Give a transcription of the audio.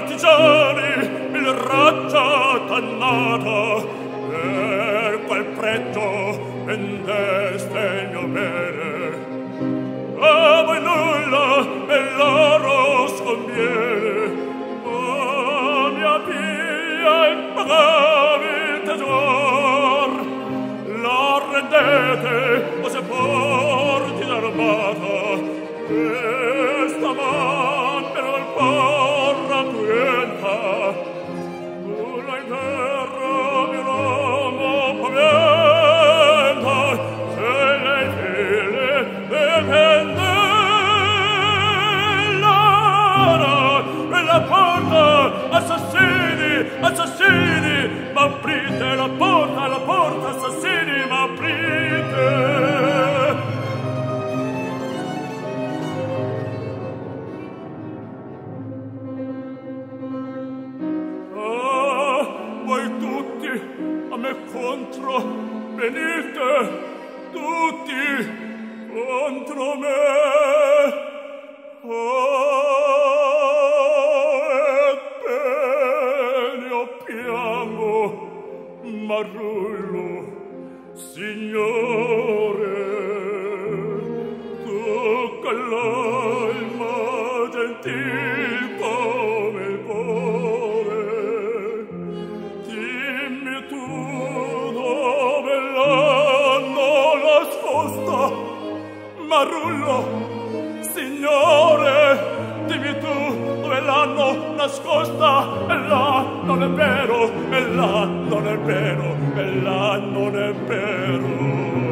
partigiani, il raccia dannata, per qual prezzo vendeste il mio bene? A voi nulla e l'oro sconviene, ma mia figlia impagavi il tesor, la rendete o se porti d'armata, questa man per il porra cruenta, nulla in terra mi l'uomo paventa, se lei file e pende l'ara e la porta, assassini, assassini, ma aprite la porta, assassini, ma aprite. A me contro venite, tutti contro me. Ebbene io piango, ma rullo, signore, tocca l'alma gentil come il cuore. Dimmi tu dove l'hanno nascosta, Marullo, signore, dimmi tu dove l'hanno nascosta, e là non è vero, e là non è vero, e là non è vero.